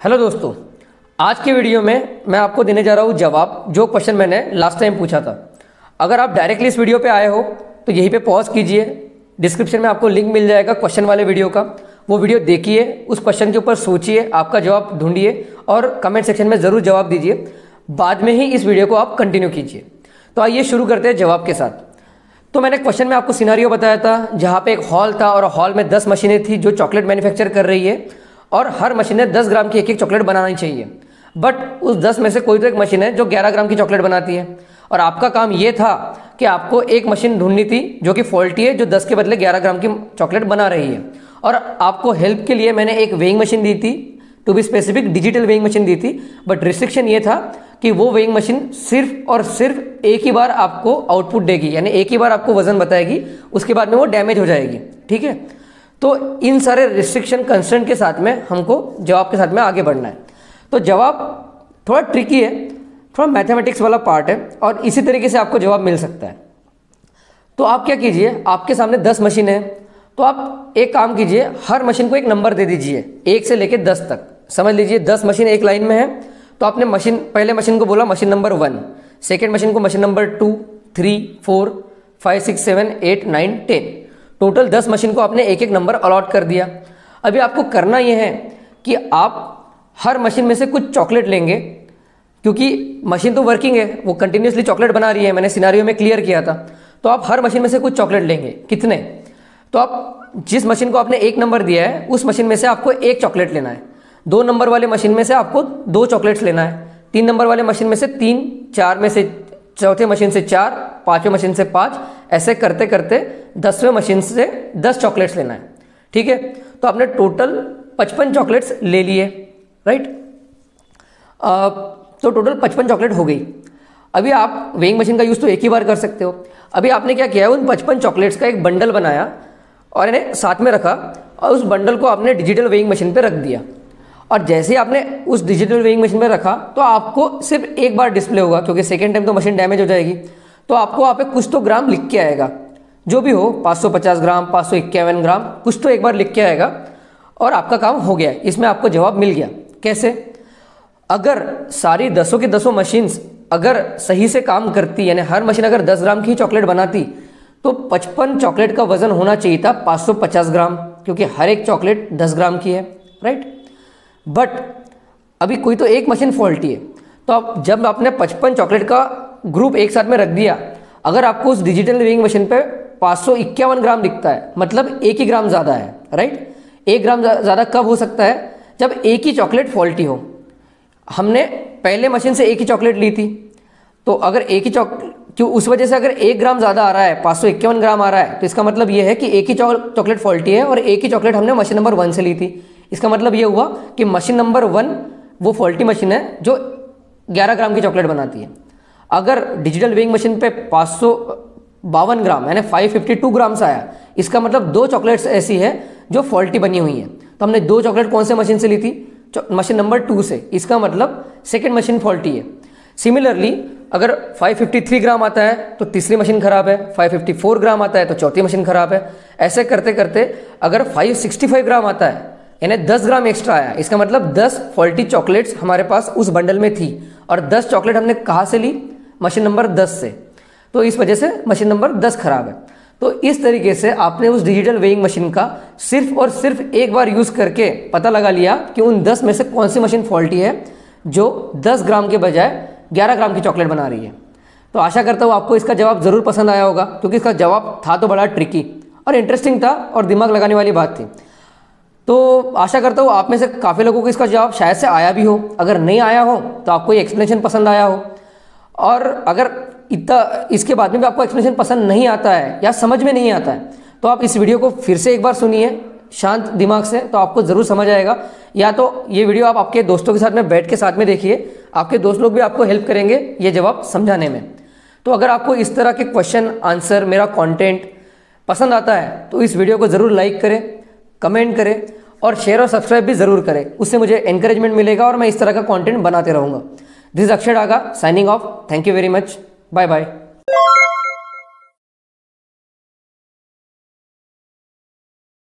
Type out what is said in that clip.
Hello दोस्तों, आज के वीडियो में मैं आपको देने जा रहा हूँ जवाब जो क्वेश्चन मैंने लास्ट टाइम पूछा था। अगर आप डायरेक्टली इस वीडियो पे आए हो तो यहीं पे पॉज कीजिए, डिस्क्रिप्शन में आपको लिंक मिल जाएगा क्वेश्चन वाले वीडियो का। वो वीडियो देखिए, उस क्वेश्चन के ऊपर सोचिए, आपका जवाब ढूंढिए और कमेंट सेक्शन में ज़रूर जवाब दीजिए। बाद में ही इस वीडियो को आप कंटिन्यू कीजिए। तो आइए शुरू करते हैं जवाब के साथ। तो मैंने क्वेश्चन में आपको सिनारियो बताया था जहाँ पे एक हॉल था और हॉल में 10 मशीनें थी जो चॉकलेट मैन्युफैक्चर कर रही है और हर मशीन ने 10 ग्राम की एक चॉकलेट बनानी चाहिए। बट उस 10 में से कोई तो एक मशीन है जो 11 ग्राम की चॉकलेट बनाती है और आपका काम ये था कि आपको एक मशीन ढूंढनी थी जो कि फॉल्टी है, जो 10 के बदले 11 ग्राम की चॉकलेट बना रही है। और आपको हेल्प के लिए मैंने एक वेइंग मशीन दी थी, to be specific digital weighing machine दी थी। बट रिस्ट्रिक्शन ये था कि वो वेइंग मशीन सिर्फ और सिर्फ एक ही बार आपको आउटपुट देगी, यानी एक ही बार आपको वजन बताएगी, उसके बाद में वो डैमेज हो जाएगी। ठीक है, तो इन सारे रिस्ट्रिक्शन कंस्ट्रेंट के साथ में हमको जवाब के साथ में आगे बढ़ना है। तो जवाब थोड़ा ट्रिकी है, थोड़ा मैथमेटिक्स वाला पार्ट है और इसी तरीके से आपको जवाब मिल सकता है। तो आप क्या कीजिए, आपके सामने 10 मशीन है तो आप एक काम कीजिए, हर मशीन को एक नंबर दे दीजिए 1 से लेकर 10 तक। समझ लीजिए 10 मशीन एक लाइन में है तो आपने पहले मशीन को बोला मशीन नंबर 1, सेकेंड मशीन को मशीन नंबर 2, 3, 4, 5, 6, 7, 8, 9, 10। टोटल 10 मशीन को आपने एक एक नंबर अलॉट कर दिया। अभी आपको करना यह है कि आप हर मशीन में से कुछ चॉकलेट लेंगे, क्योंकि मशीन तो वर्किंग है, वो कंटिन्यूसली चॉकलेट बना रही है, मैंने सिनारियो में क्लियर किया था। तो आप हर मशीन में से कुछ चॉकलेट लेंगे। कितने? तो आप जिस मशीन को आपने एक नंबर दिया है उस मशीन में से आपको एक चॉकलेट लेना है। 2 नंबर वाले मशीन में से आपको 2 चॉकलेट्स लेना है। 3 नंबर वाले मशीन में से 3, 4 में से चौथे मशीन से 4, 5वें मशीन से 5, ऐसे करते करते 10वें मशीन से 10 चॉकलेट्स लेना है। ठीक है, तो आपने टोटल 55 चॉकलेट्स ले लिए, राइट। तो टोटल 55 चॉकलेट हो गई। अभी आप वेइंग मशीन का यूज़ तो एक ही बार कर सकते हो। अभी आपने क्या किया है, उन 55 चॉकलेट्स का एक बंडल बनाया और इन्हें साथ में रखा और उस बंडल को आपने डिजिटल वेइंग मशीन पे रख दिया। और जैसे ही आपने उस डिजिटल वेइंग मशीन पे रखा तो आपको सिर्फ एक बार डिस्प्ले होगा, क्योंकि सेकेंड टाइम तो मशीन डैमेज हो जाएगी। तो आपको वहाँ पे कुछ तो ग्राम लिख के आएगा, जो भी हो, 550 ग्राम, 551 ग्राम, कुछ तो एक बार लिख के आएगा और आपका काम हो गया। इसमें आपको जवाब मिल गया। कैसे? अगर सारी 10 की 10 मशीन्स अगर सही से काम करती, यानी हर मशीन अगर 10 ग्राम की चॉकलेट बनाती, तो 55 चॉकलेट का वजन होना चाहिए था 550 ग्राम, क्योंकि हर एक चॉकलेट 10 ग्राम की है, राइट। बट अभी कोई तो एक मशीन फॉल्टी है। तो अब जब आपने 55 चॉकलेट का ग्रुप एक साथ में रख दिया, अगर आपको उस डिजिटल वेइंग मशीन पे 551 ग्राम दिखता है, मतलब 1 ही ग्राम ज़्यादा है, राइट। 1 ग्राम ज़्यादा कब हो सकता है? जब एक ही चॉकलेट फॉल्टी हो। हमने पहले मशीन से एक ही चॉकलेट ली थी, तो अगर एक ही क्यों, उस वजह से अगर 1 ग्राम ज़्यादा आ रहा है, 551 ग्राम आ रहा है, तो इसका मतलब ये है कि एक ही चॉकलेट फॉल्टी है और एक ही चॉकलेट हमने मशीन नंबर 1 से ली थी। इसका मतलब ये हुआ कि मशीन नंबर 1 वो फॉल्टी मशीन है जो 11 ग्राम की चॉकलेट बनाती है। अगर डिजिटल वेइंग मशीन पे 552 ग्राम यानी 552 ग्राम से आया, इसका मतलब 2 चॉकलेट्स ऐसी है जो फॉल्टी बनी हुई है। तो हमने 2 चॉकलेट कौन से मशीन से ली थी? मशीन नंबर 2 से। इसका मतलब सेकेंड मशीन फॉल्टी है। सिमिलरली अगर 553 ग्राम आता है तो तीसरी मशीन खराब है, 554 ग्राम आता है तो चौथी मशीन खराब है। ऐसे करते करते अगर 565 ग्राम आता है, यानी 10 ग्राम एक्स्ट्रा आया, इसका मतलब 10 फॉल्टी चॉकलेट्स हमारे पास उस बंडल में थी और 10 चॉकलेट हमने कहाँ से ली? मशीन नंबर 10 से। तो इस वजह से मशीन नंबर 10 खराब है। तो इस तरीके से आपने उस डिजिटल वेइंग मशीन का सिर्फ और सिर्फ एक बार यूज़ करके पता लगा लिया कि उन 10 में से कौन सी मशीन फॉल्टी है जो 10 ग्राम के बजाय 11 ग्राम की चॉकलेट बना रही है। तो आशा करता हूँ आपको इसका जवाब ज़रूर पसंद आया होगा, क्योंकि इसका जवाब था तो बड़ा ट्रिकी और इंटरेस्टिंग था और दिमाग लगाने वाली बात थी। तो आशा करता हूँ आप में से काफ़ी लोगों को इसका जवाब शायद से आया भी हो। अगर नहीं आया हो तो आपको ये एक्सप्लेनेशन पसंद आया हो, और अगर इतना इसके बाद में भी आपको एक्सप्लेनेशन पसंद नहीं आता है या समझ में नहीं आता है, तो आप इस वीडियो को फिर से एक बार सुनिए शांत दिमाग से, तो आपको ज़रूर समझ आएगा। या तो ये वीडियो आप आपके दोस्तों के साथ में बैठ के साथ में देखिए, आपके दोस्त लोग भी आपको हेल्प करेंगे ये जवाब समझाने में। तो अगर आपको इस तरह के क्वेश्चन आंसर, मेरा कंटेंट पसंद आता है तो इस वीडियो को ज़रूर लाइक करें, कमेंट करें और शेयर और सब्सक्राइब भी ज़रूर करें। उससे मुझे एनकरेजमेंट मिलेगा और मैं इस तरह का कंटेंट बनाते रहूँगा। This is Akshay Daga signing off. Thank you very much. Bye bye.